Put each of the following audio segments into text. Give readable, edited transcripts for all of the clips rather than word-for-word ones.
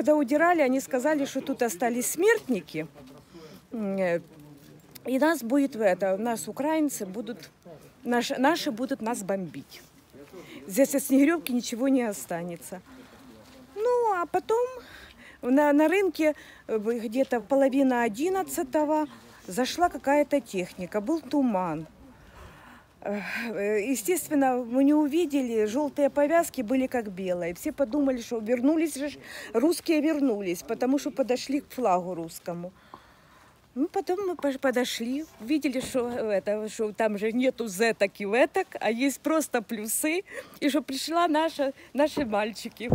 когда удирали, они сказали, что тут остались смертники. И нас будет нас украинцы будут, наши будут нас бомбить. Здесь от Снегиревки ничего не останется. Ну, а потом на рынке где-то половина 11-го зашла какая-то техника, был туман. Естественно, мы не увидели, желтые повязки были как белые. Все подумали, что вернулись же, русские вернулись, потому что подошли к флагу русскому. Ну, потом мы подошли, увидели, что там же нету зеток и веток, а есть просто плюсы, и что пришла наши мальчики.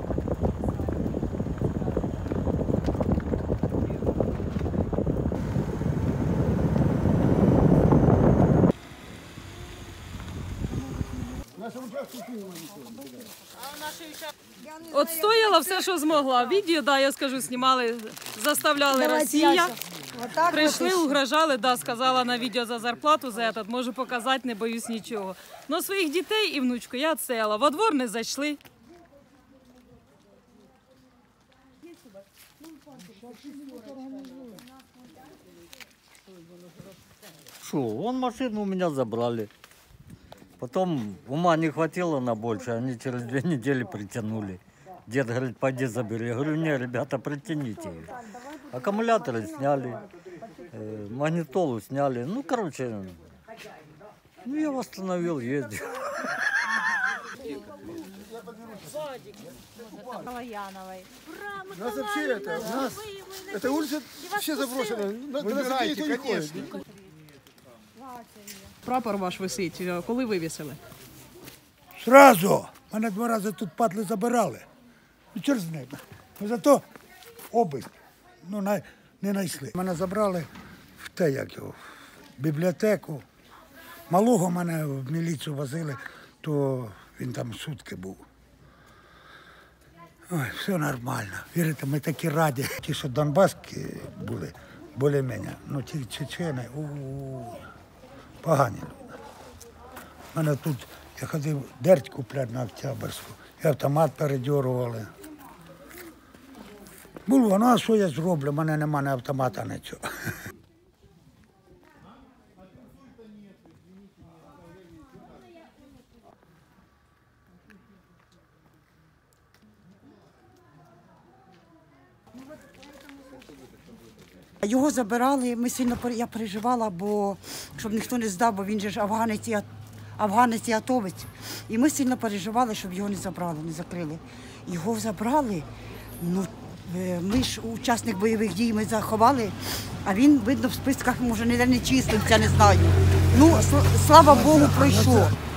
Отстояла все, що змогла. Відео, да, я скажу, знімали, заставляли Росія. Прийшли, угрожали, да, сказала на відео за зарплату, за этот, можу показати, не боюсь нічого. Но своїх дітей і внучку я відстояла. Во двор не зайшли. Шо, вон машину у меня забрали. Потом ума не хватило на больше, они через 2 недели притянули. Дед говорит, пойди забери. Я говорю, не, ребята, притяните ее. Аккумуляторы сняли, магнитолу сняли. Ну, короче, ну, я восстановил, ездил. У нас вообще это улица все заброшена. Выбирайте, конечно. Прапор ваш висить, коли вивісили? Сразу. Мене 2 рази тут падли забирали. Ну, чорт з ними. Ну, зато обиск. Ну, не знайшли. Мене забрали в те, як його, в бібліотеку. Малого мене в міліцію возили, то він там сутки був. Ой, все нормально. Вірите, ми такі раді. Ті, що донбаські були, більш-менш. Ну, ті чечени, погані люди. У мене тут, я ходив дерть купляти на Октябрьську, і автомат передьорували. Було, ну а що я зроблю, у мене нема ні автомата, нічого. Його забирали, я переживала, бо щоб ніхто не здав, бо він же ж афганець і атовець. І ми сильно переживали, щоб його не забрали, не закрили. Його забрали, ну, ми ж учасник бойових дій, ми заховали, а він, видно, в списках, може, ніде не числився, не знаю. Ну, слава Богу, пройшло.